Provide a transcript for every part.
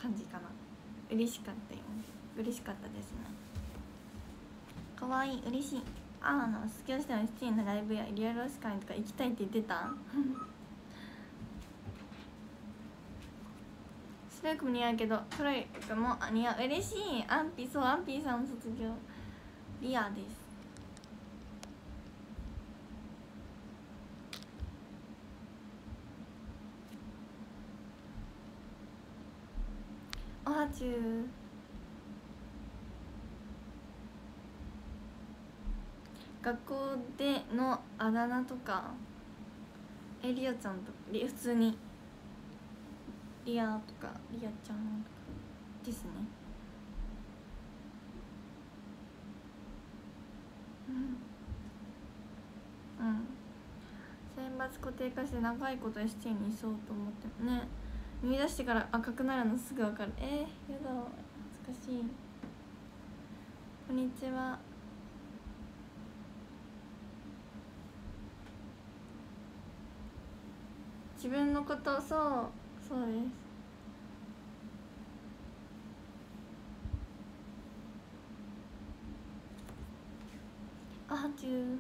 感じかな。嬉しかったよ。嬉しかったですね。かわいい、嬉しい。スキョしての7人のライブやリアルオスカイとか行きたいって言ってたスペークも似合うけど黒い服も似合う。嬉しい。アンピーさん卒業リアです。おはちゅう。学校でのあだ名とかリアちゃんとか普通にリアとかリアちゃんとかですね。うん選抜固定化して長いこと7人にいそうと思ってもね、見出してから赤くなるのすぐ分かる。やだ恥ずかしい。こんにちは。自分のことそうです。あはちゅう。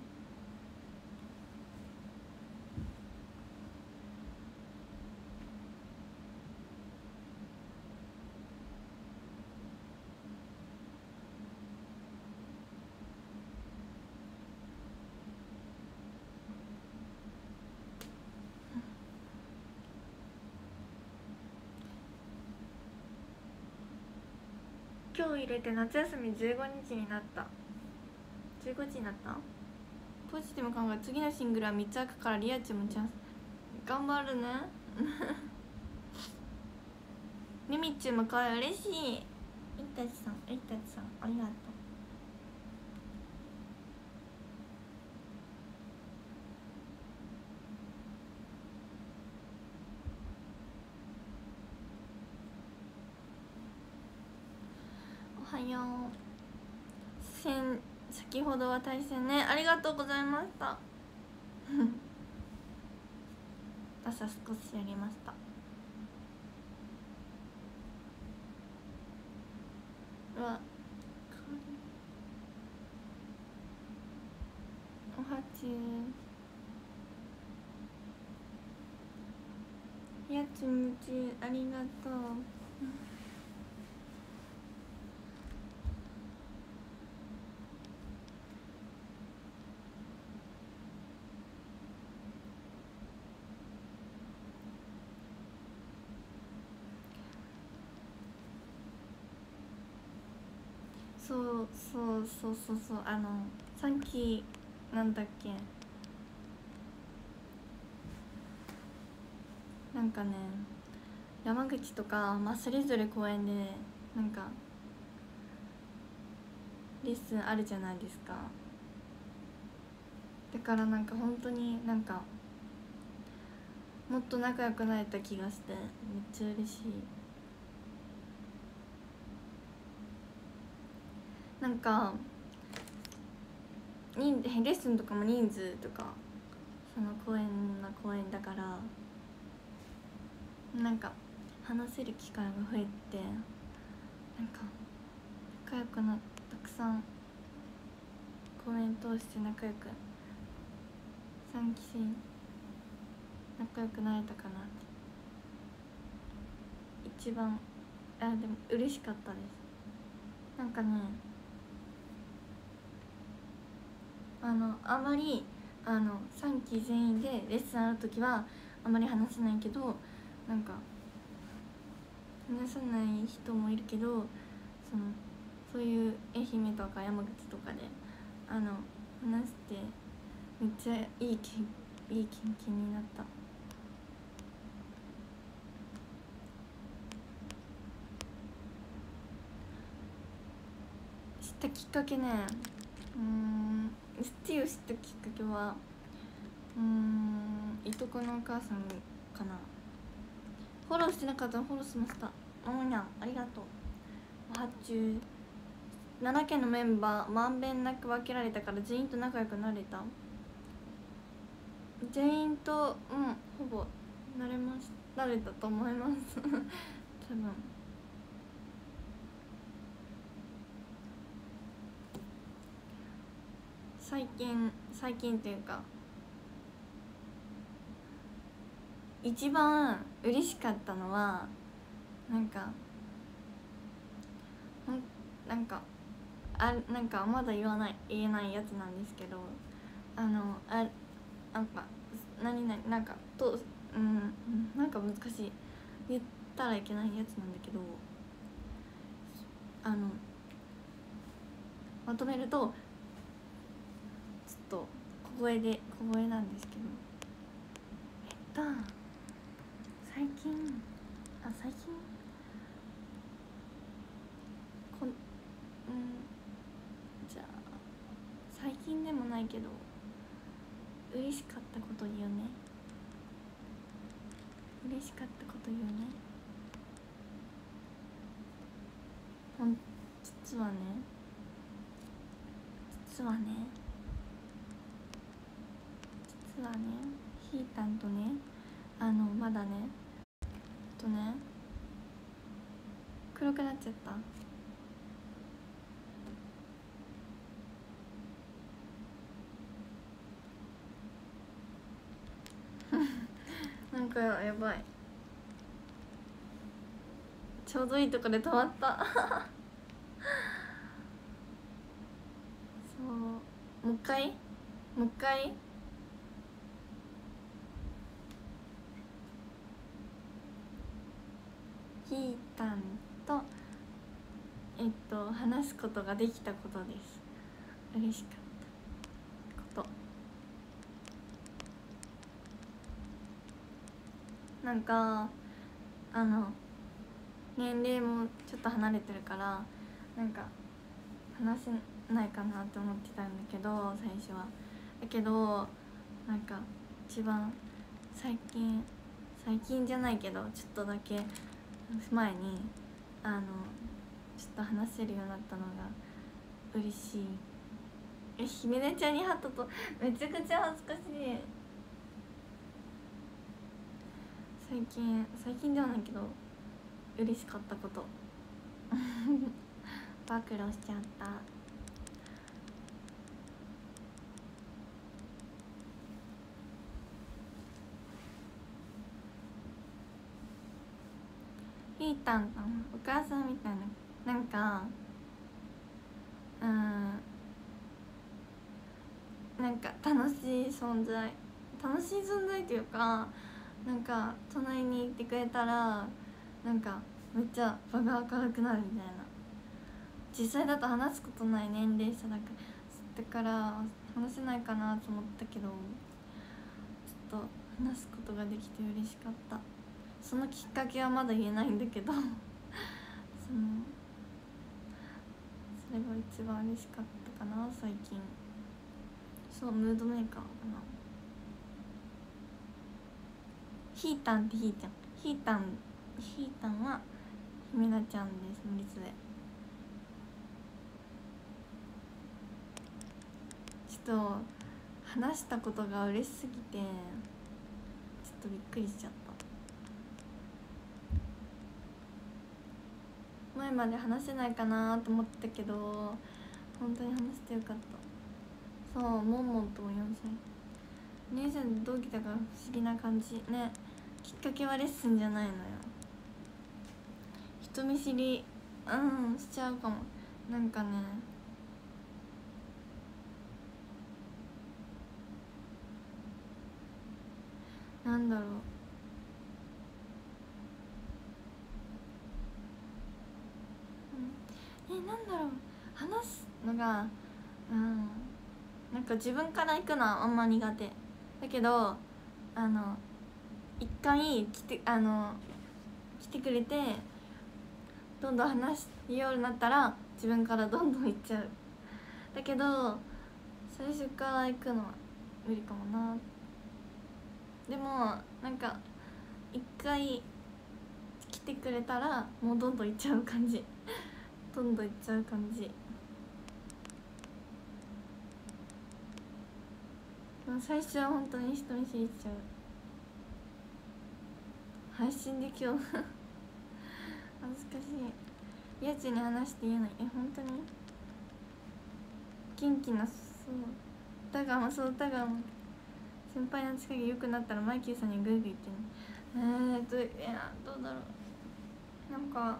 今日入れて夏休み15日になった。15日になった。ポジティブ考え、次のシングルは3つ開くからリアチもチャンス。頑張るねミミッチュもかわいい。嬉しい。いったちさんありがとう。おはよう。先ほどは対戦ね、ありがとうございました朝少しやりました。うわおはちゅう。やつむちありがとうそう3期なんだっけ、なんかね山口とか、それぞれ公園でなんかレッスンあるじゃないですか。だからなんか本当になんかもっと仲良くなれた気がしてめっちゃ嬉しい。なんかレッスンとかも人数とかその公園だからなんか話せる機会が増えて、なんか仲良くたくさん公演通して仲良く3期生仲良くなれたかなって。一番でも嬉しかったです。なんかねあまり3期全員でレッスンある時はあまり話せないけど、なんか話さない人もいるけど、そういう愛媛とか山口とかで話してめっちゃいい経験になった。知ったきっかけね、スティを知ったきっかけはいとこのお母さんかな。フォローしてなかったらフォローしました。おもにゃんありがとう。おはちゅう。7県のメンバーまんべんなく分けられたから全員と仲良くなれた。全員とほぼなれたと思います多分。 最近っていうか一番嬉しかったのはなんかまだ言えないやつなんですけど、なんかなんか難しい、言ったらいけないやつなんだけど、まとめるとちょっと小声なんですけど、最近じゃあ最近でもないけど嬉しかったこと言うね。実はねひーたんとね、まだね黒くなっちゃったなんかやばい、ちょうどいいとこで止まったそう、もう一回ひーたんと話すことができたことです。嬉しかったこと、なんか年齢もちょっと離れてるからなんか話せないかなって思ってたんだけど最初は。だけどなんか一番最近じゃないけどちょっとだけ前にちょっと話せるようになったのが嬉しい。姫根ちゃんに会ったとめちゃくちゃ恥ずかしい。最近ではないけど嬉しかったこと暴露しちゃった。ひーたんとお母さんみたいな、なんかなんか楽しい存在っていうか、なんか隣にいてくれたらなんかめっちゃ場が明るくなるみたいな。実際だと話すことない年齢差だから話せないかなと思ったけど、ちょっと話すことができて嬉しかった。そのきっかけはまだ言えないんだけどそれが一番嬉しかったかな最近。そう、ムードメーカーかな。ひーたんってひーたんはひめなちゃんです。無理でちょっと話したことが嬉しすぎてちょっとびっくりしちゃった。前まで話せないかなと思ったけど本当に話してよかった。そう、もんもんとも4歳姉さん同期だから不思議な感じね。きっかけはレッスンじゃないのよ。人見知りしちゃうかも。なんかね、なんだろう、なんだろう、話すのがなんか自分から行くのはあんま苦手だけど一回来てくれてどんどん話すようになったら自分からどんどん行っちゃう。だけど最初から行くのは無理かもな。でもなんか一回来てくれたらもうどんどん行っちゃう感じどんどん行っちゃう感じ。最初は本当に人見知りしちゃう。配信で今日恥ずかしい。やつに話して言えない。本当に元気なそう歌がそう歌が先輩の近く良くなったらマイキーさんにグイグイ言ってね。いやどうだろう、なんか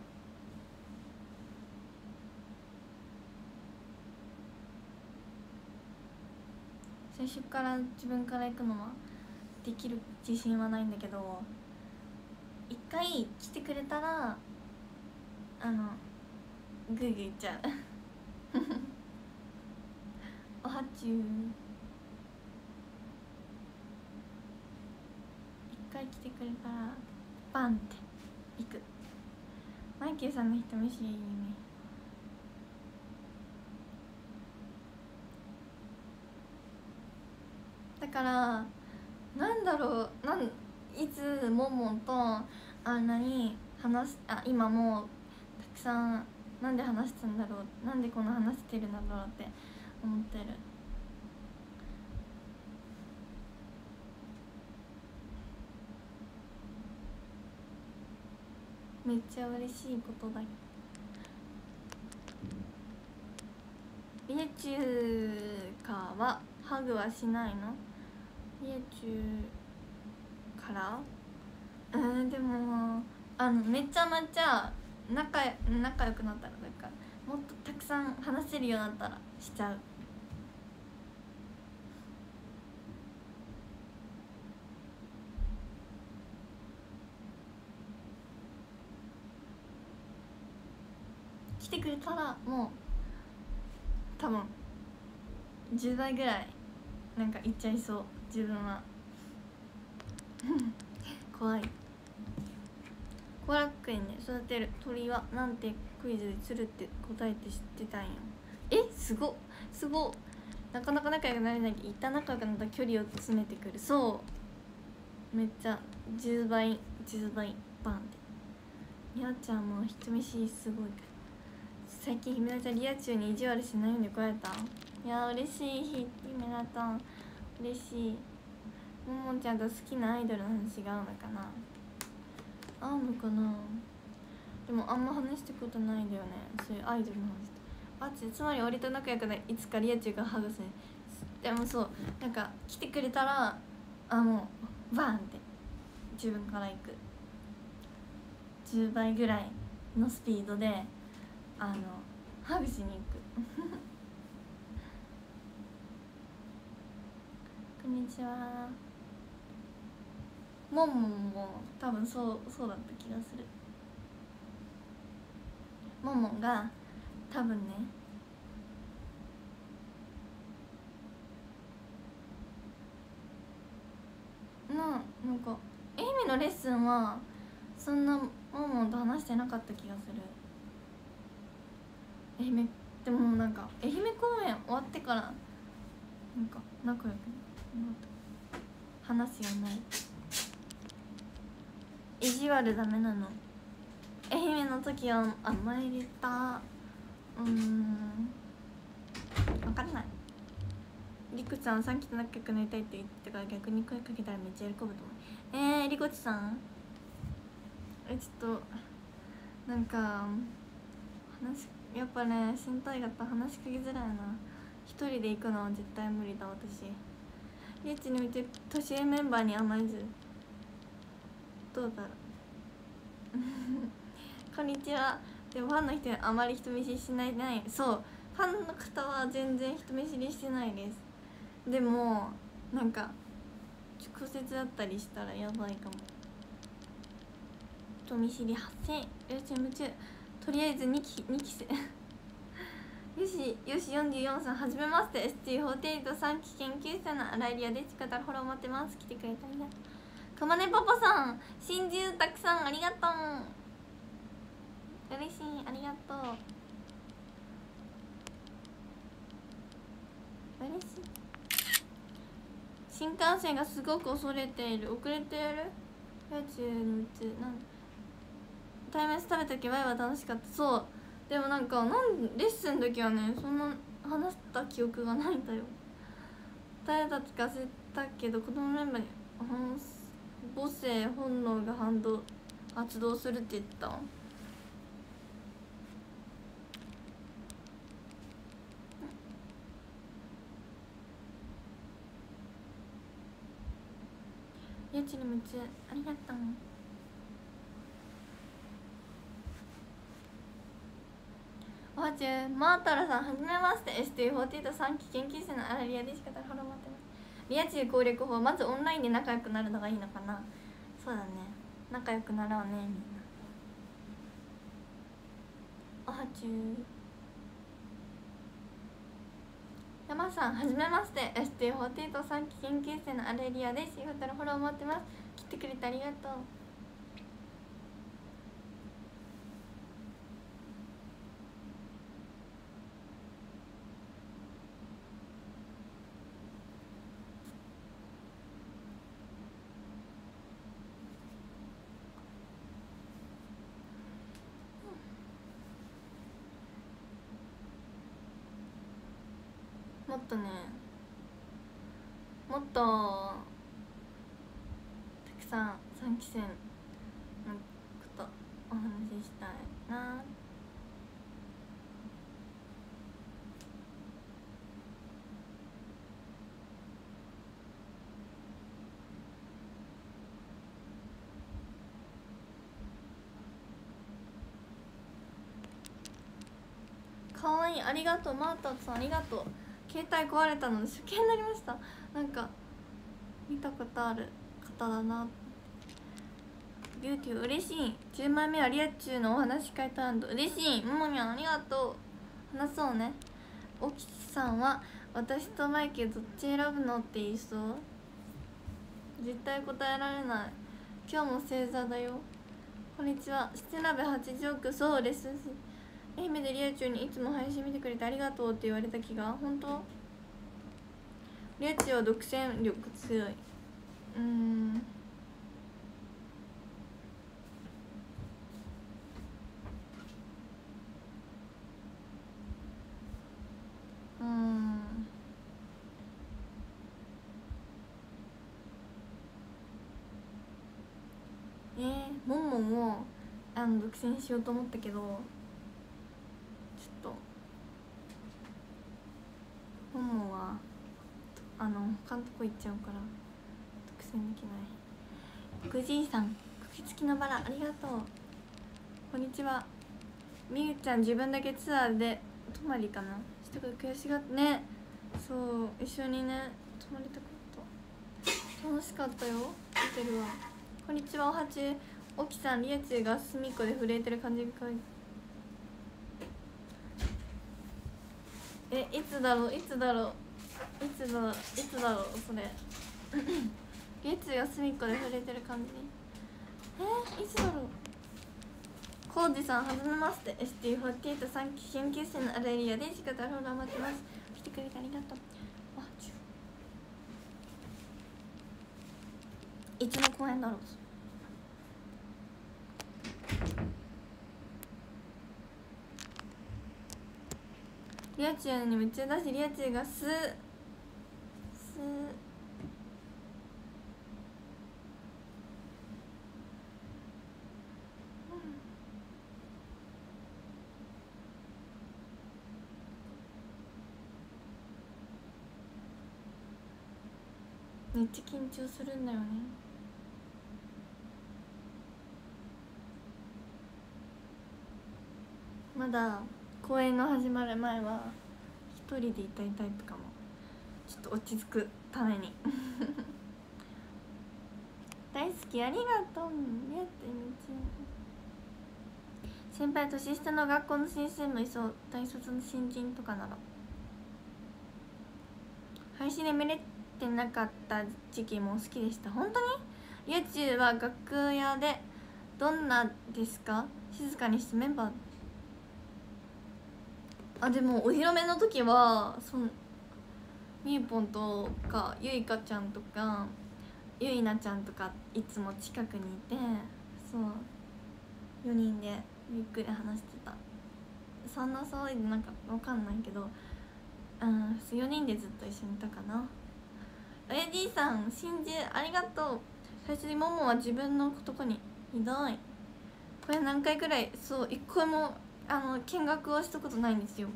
最初から自分から行くのはできる自信はないんだけど、一回来てくれたらグイグイ言っちゃうおはちゅう、一回来てくれたらバンって行く。マイケルさんの人見知りいいね。だからなんだろう、いつもんもんとあんなに今もうたくさんなんで話してんだろう、なんでこんな話してるんだろうって思ってる。めっちゃ嬉しいことだ。リエチューかはハグはしないの？リエチューからでもめちゃめちゃ仲良くなったら、だからもっとたくさん話せるようになったらしちゃう。来てくれたらもう多分10倍ぐらいなんか言っちゃいそう、自分は怖い。後楽園で育てる鳥はなんてクイズでするって答えて知ってたんよ。すごっ。なかなか仲良くなれないけど、一旦仲良くなったら距離を詰めてくる。そうめっちゃ10倍バンって。みやちゃんも人見知りすごいから。最近ひめなちゃんリア充に意地悪しないように怒られた。いや嬉しい。ひめなちゃん嬉しい。ももちゃんと好きなアイドルの話が合うのかな、合うのかな。でもあんま話したことないんだよね、そういうアイドルの話。つまり俺と仲良くない、いつかリア充がハグする。でもそうなんか来てくれたらもうバーンって自分から行く。10倍ぐらいのスピードでハグしに行くこんにちは。もんもんも多分そうだった気がする。もんもんが多分ね、なんか愛媛のレッスンはそんなもんもんと話してなかった気がする。愛媛でもなんか愛媛公演終わってからなんか仲良く話すようになる。意地悪ダメなの。愛媛の時は甘えれた。分からない。りくちゃんさんきと仲良くなりたいって言ってたから逆に声かけたらめっちゃ喜ぶと思う。りこちさんちょっとなんかやっぱね先輩方話しかけづらいな。一人で行くのは絶対無理だ私。リエッチに見て年上メンバーに甘えずどうだろうこんにちは。でもファンの人にあまり人見知りしない。そうファンの方は全然人見知りしてないです。でもなんか直接だったりしたらやばいかも。人見知り発生。夢中。とりあえず2期生よし44さんはじめまして。 ST483 期研究者の新井リアです。よかったらフォロー待ってます。来てくれたりな。かまねパパさん真珠たくさんありがとう。嬉しい、ありがとう。嬉しい。新幹線がすごく遅れている。遅れてやるやつのうち対面食べた時ワイは楽しかった。そうでもなんかレッスンの時はねそんな話した記憶がないんだよ。誰だったか忘れたけど子供メンバーに母性本能が発動するって言った。 ちに夢中ありがとう。おはちゅうマータラさんはじめまして。 ST48 期研究生のアラリアでしかたフォロー待ってます。リア充攻略法、まずオンラインで仲良くなるのがいいのかな。そうだね、仲良くなろうねみんな。おはちゅう山さんはじめまして。 ST48 期研究生のアレリアです。よかったらフォロー待ってます。来てくれてありがとう。もっとね、もっとたくさん3期生のことお話ししたいな。かわいい、ありがとう。マータさんありがとう。携帯壊れたので初見になりました。なんか見たことある方だな。ビューティー嬉しい。10枚目はリアチューのお話会ターンド嬉しい。ももにゃんありがとう。話そうね。おきさんは私とマイケルどっち選ぶのって言いそう。絶対答えられない。今日も星座だよ。こんにちは。七鍋八ジョーク、そうです。愛媛でリアチューにいつも配信見てくれてありがとうって言われた気が。本当？リアチューは独占力強い。モンモンを独占しようと思ったけど、ちょっとモンモンは他のとこ行っちゃうから独占できない。グジーさん、茎付きのバラありがとう。こんにちは。みゆちゃん自分だけツアーで泊まりかなしたから悔しがってね。そう一緒にね泊まりたかった。楽しかったよ。見てるわ。こんにちは。おはちゅう。おきさん、リアチューが隅っこで震えてる感じがかわいい。いつだろうそれリアチューが隅っこで震えてる感じ。いつだろう。コウジさんはじめまして。 ST48 期研究生のアレリアで仕方フォロー待ってます。来てくれてありがとう。いつの公演だろう。リアチューに夢中だし、リアチューがめっちゃ緊張するんだよね。まだ公演の始まる前は一人でいたいタイプかも。ちょっと落ち着くために大好き、ありがとう。先輩年下の学校の先生もいそう。大卒の新人とかなら。配信で見れてなかった時期も好きでした。本当に？リアチューは楽屋でどんなですか？静かにしてメンバーでもお披露目の時はみゆぽんとかゆいかちゃんとかゆいなちゃんとかいつも近くにいて、そう4人でゆっくり話してた。そんな騒いでなんかわかんないけど、4人でずっと一緒にいたかな。AD さん真珠ありがとう。最初にももは自分のとこにひどい。これ何回くらい一回も見学はしたことないんですよ。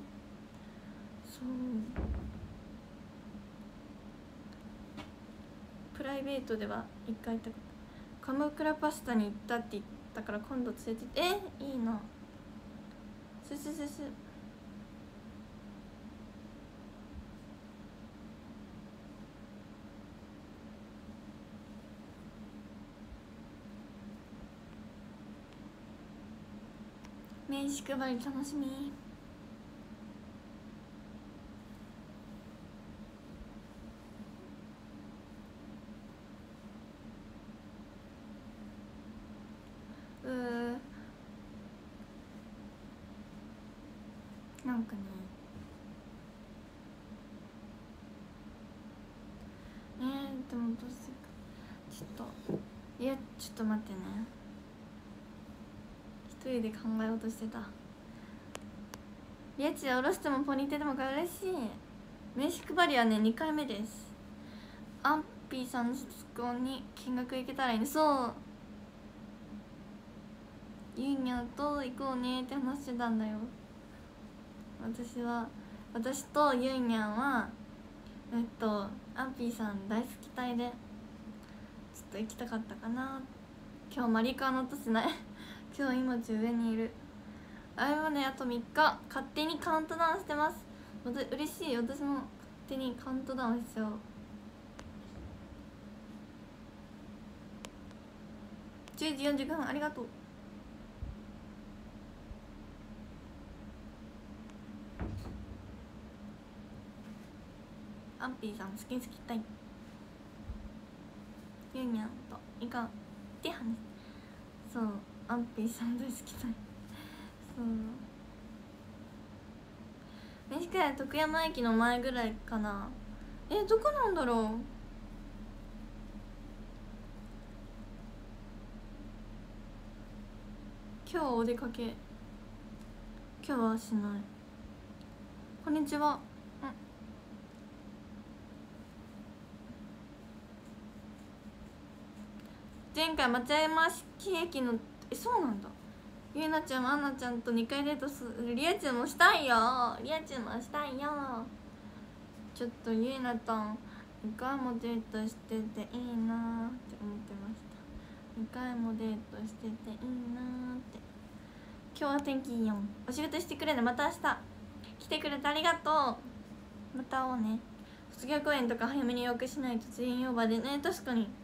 プライベートでは1回行ったこと。鎌倉パスタに行ったって言ったから今度連れてって。いいな。すすすす。名刺配り楽しみ。なんかねでもどうするかちょっと。いやちょっと待ってね、一人で考えようとしてた。リアチで下ろしてもポニーテでもか嬉しい。名刺配りはね2回目です。アンピーさんの卒業に見学行けたらいいね。そう、ゆいにゃんと行こうねって話してたんだよ。私とゆいにゃんはアンピーさん大好き隊でちょっと行きたかったかな。今日マリカーの音しない今日命上にいる。あれはねあと3日勝手にカウントダウンしてます。嬉しい。私も勝手にカウントダウンしちゃおう。10時45分ありがとう。アンピーさん好き好きたい。ゆうにゃんといかんって話。そう、アンピーさん大好きたい。そう名刺くらい徳山駅の前ぐらいかな。どこなんだろう。今日お出かけ。今日はしない。こんにちは。前回松山市駅のそうなんだ。ゆいなちゃんもあんなちゃんと2回デートする。リアチュもしたいよ。リアチュもしたいよ。ちょっとゆいなちゃん2回もデートしてていいなって思ってました。2回もデートしてていいなって。今日は天気いいよ。お仕事してくれね。また明日来てくれてありがとう。また会おうね。卒業公演とか早めに予約しないと全員オーバーでね。確かに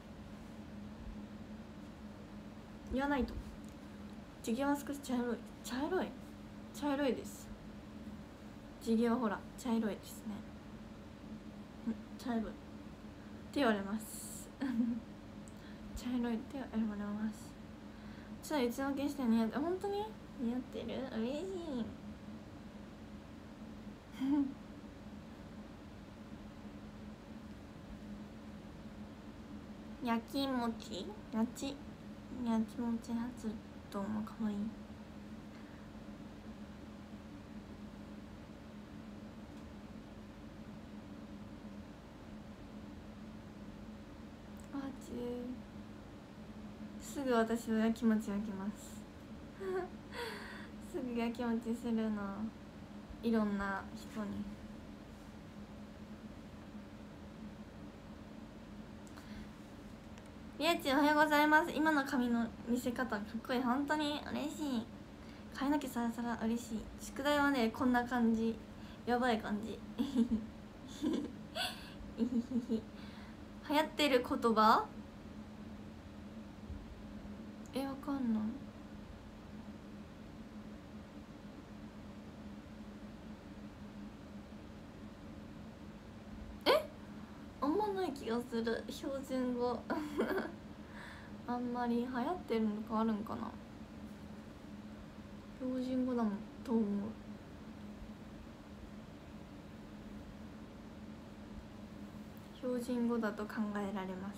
言わないと。地毛は少し茶色いです。地毛はほら茶色いですね。茶色いって言われます茶色いって言われます。ちょっといつも消して似合って。本当に似合ってる。嬉しい焼き餅焼き餅初ともかわいい。すぐ私は焼き餅焼きますすぐ焼き餅するの。いろんな人に。りあちおはようございます。今の髪の見せ方かっこいい。本当に嬉しい。髪の毛サラサラ嬉しい。宿題はねこんな感じ。やばい感じ流行ってる言葉わかんない。あんまない気がする。標準語あんまり流行ってるのかあるんかな。標準語だもんと思う。標準語だと考えられます。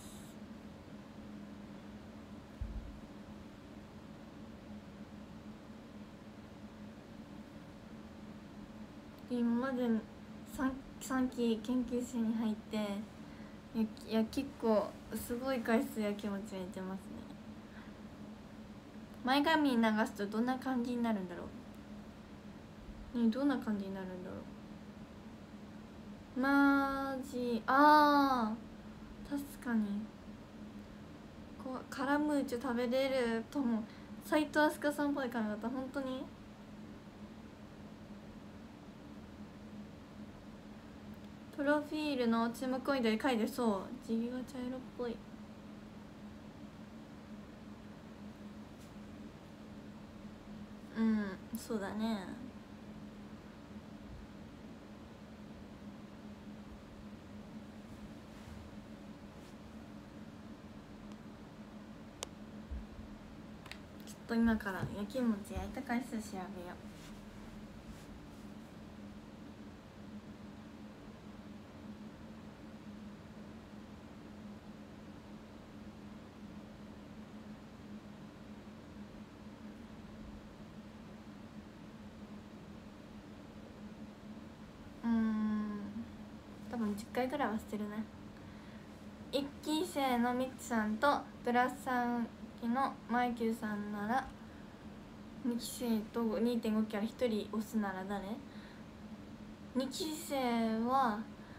今まで3期研究生に入っていや結構すごい回数や気持ち入れてますね。前髪に流すとどんな感じになるんだろう。どんな感じになるんだろう。マジ確かにこうカラムーチョ食べれるとも斉藤飛鳥さんっぽい髪型。本当にプロフィールの注目ポイントで書いてそう。地毛が茶色っぽい。うんそうだね。ちょっと今から焼きもち焼いた回数調べよう。多分10回ぐらいはしてるね。1期生のみつさんとプラス3期のマイキューさんなら2期生と 2.5 期から1人押すなら誰？ 2 期生は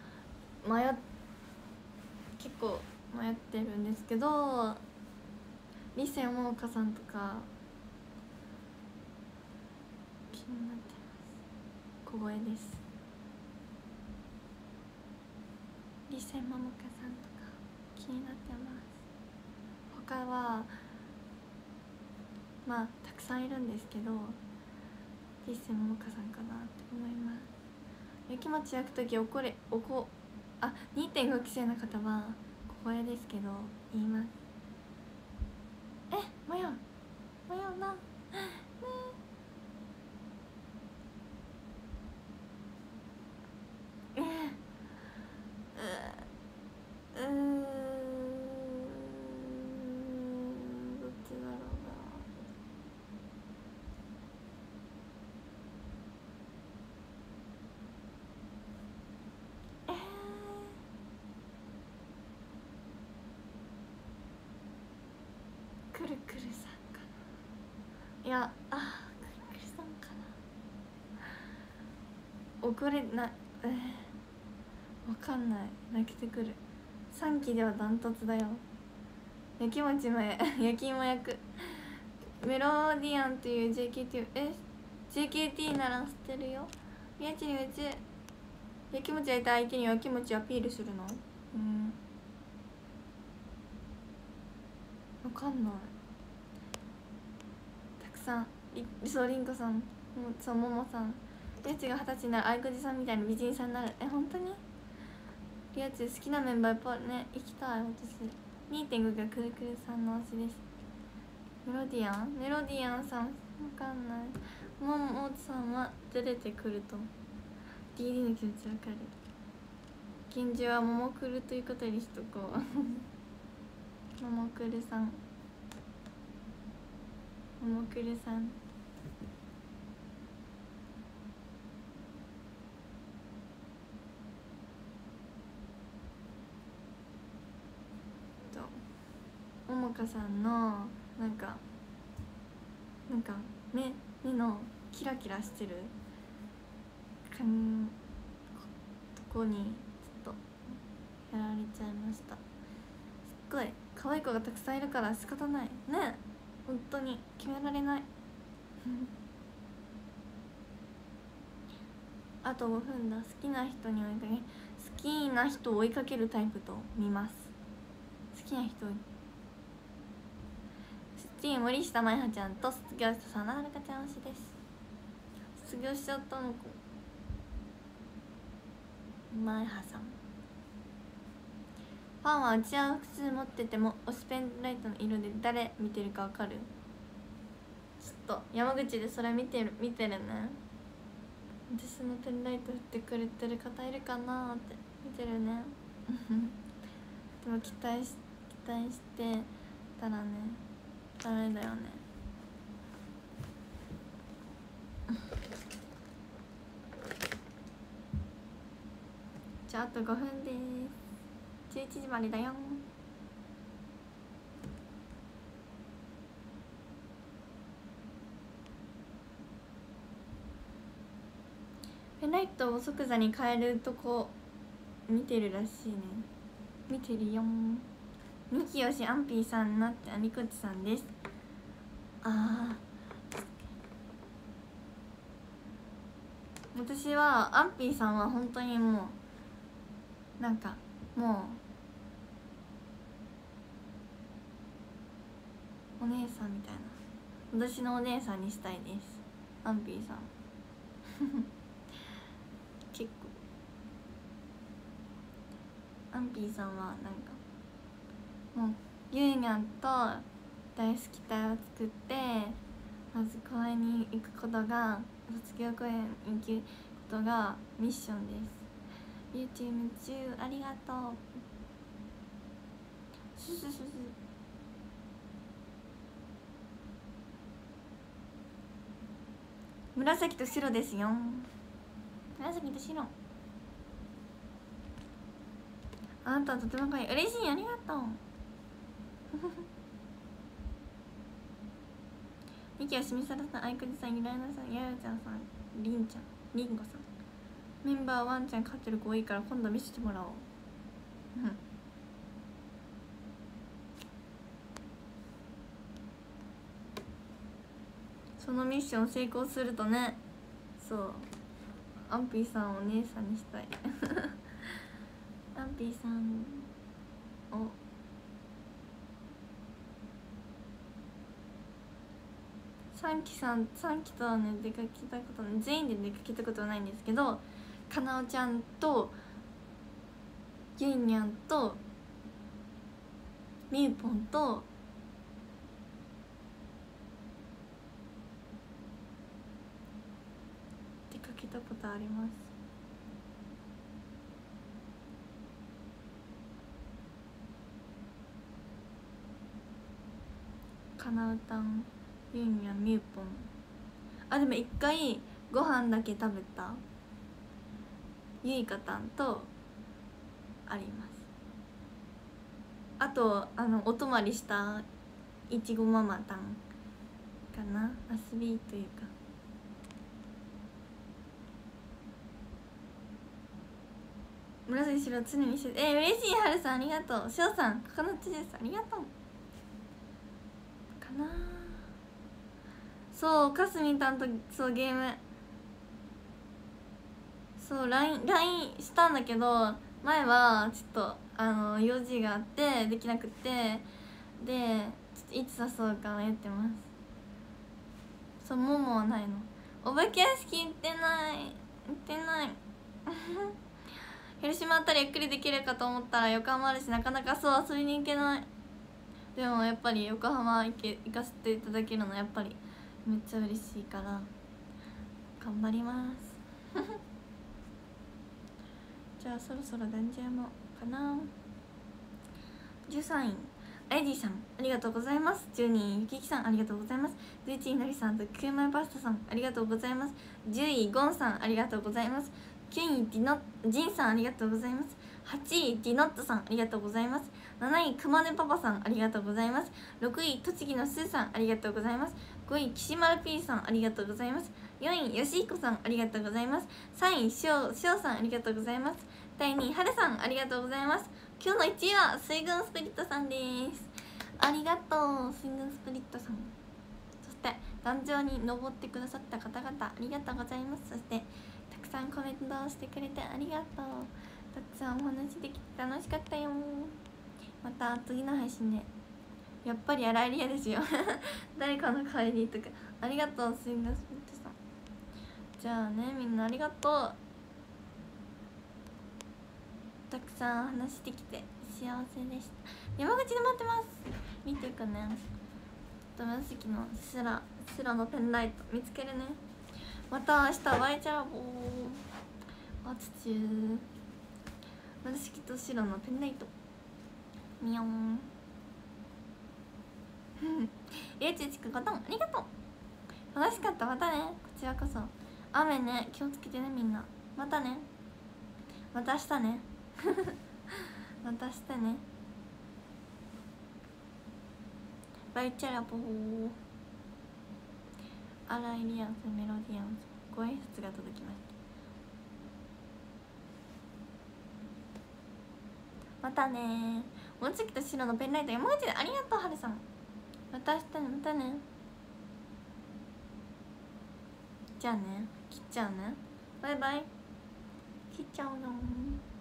結構迷ってるんですけど、理瀬桃香さんとか気になってます。小声です。理瀬桃香さんとか気になってます。他はまあたくさんいるんですけど、理瀬桃香さんかなって思います。焼きもち焼くとき2.5 期生の方は小声ですけど言います。迷うなねどっちだろうな。くるくるさんかな。いやくるくるさんかな。遅れなわかんない。泣けてくる。3期ではダントツだよ。焼きもちも焼き芋焼く。メロディアンっていう JKT なら知ってるよ。宮地にうち焼きもち焼いた相手に焼きもちアピールするの？わかんない。たくさんそうりんこさんそうももさん。リアチが20歳になるあいこじさんみたいな美人さんになる。本当にリアチ好きなメンバーいっぱいね。行きたい私。2.5 がくるくるさんの推しです。メロディアンさんわかんない。ももさんは出れてくると DD の気持ちわかる。現状はももクルということにしとこうももクルさんももかさんのなんか目のキラキラしてるとこにちょっとやられちゃいました。すっごい可愛い子がたくさんいるから仕方ないね。本当に決められないあと5分だ。好きな人を追いかけるタイプと見ます。好きな人森下舞葉ちゃんと卒業した佐野はるかちゃん推しです。卒業しちゃったのか。舞葉さんファンはうちわを複数持ってても推しペンライトの色で誰見てるか分かる？ちょっと山口でそれ見てるね。私のペンライト振ってくれてる方いるかなって見てるねでも期待してたらねダメだよねじゃああと5分です。11時までだよ。ペンライトを即座に変えるとこ見てるらしいね。 見てるよん。ミキヨシアンピーさんなってアニコチさんです。私はアンピーさんは本当にもうなんかもうお姉さんみたいな、私のお姉さんにしたいです、アンピーさん結構アンピーさんはなんかもうゆいにゃんと大好き隊を作って、まず公園に行くことが、卒業公演に行くことがミッションです。 YouTube 夢中ありがとう。すすすす。紫と白ですよ。紫と白。あなたはとても可愛い。嬉しい、ありがとうミキはしみさらさん、あいくじさん、ゆらやなさん、ややちゃんさん、りんちゃん、りんごさん。メンバーワンちゃん飼ってる子多いから今度見せてもらおう。そのミッション成功するとね、そうアンピーさんをお姉さんにしたいアンピーさんを3期とはね出かけたことない、全員で出かけたことはないんですけど、かなおちゃんとゆいにゃんとみゆぽんと出かけたことあります。かなうたん、ゆいにゃん、みゆぽん。あ、でも一回ご飯だけ食べたゆいかたんとあります。あとお泊まりしたいちごママたんかな、遊びというか。紫白常にして嬉しい、はるさんありがとう。しょうさんココナッツジュースありがとうかな。そうかすみたんとそうゲームそう LINE したんだけど、前はちょっと用事があってできなくて、でちょっといつ誘うか迷ってます。そうももはないの。お化け屋敷行ってない広島あたりゆっくりできるかと思ったら横浜あるし、なかなかそう遊びに行けない。でもやっぱり横浜行かせていただけるのやっぱりめっちゃ嬉しいから頑張りますじゃあそろそろダンジャーもかな。13位エディさんありがとうございます。12位ゆききさんありがとうございます。11位のりさんとキューマイパスタさんありがとうございます。10位ゴンさんありがとうございます。9位ジンさんありがとうございます。8位ディノットさんありがとうございます。7位くまねパパさんありがとうございます。6位栃木のすーさんありがとうございます。5位岸丸 P さんありがとうございます。4位よしひこさんありがとうございます。3位しおさんありがとうございます。第2位はるさんありがとうございます。今日の1位は水軍スプリットさんです。ありがとう水軍スプリットさん。そして壇上に登ってくださった方々ありがとうございます。そしてたくさんコメントをしてくれてありがとう。たくさんお話できて楽しかったよ。また次の配信でやっぱり洗いリアですよ誰かの帰りとかありがとう水軍スプリットさん。じゃあねみんなありがとう。たくさん話してきて幸せでした。山口で待ってます。見てくね。紫の白のペンライト見つけるね。また明日ワイチャラボーあつちゅー紫と白のペンライトみよんゆうちちくごとんありがとう。楽しかった。またね。こちらこそ雨ね気をつけてねみんな。またね。また明日ねまた明日ね。バイチャラボーアライリアンスメロディアンスご挨拶が届きました。 またね。もちきと白のペンライト山口でありがとう。はるさんまた明日ね。またね。じゃあね、切っちゃうね。バイバイ。切っちゃうよ。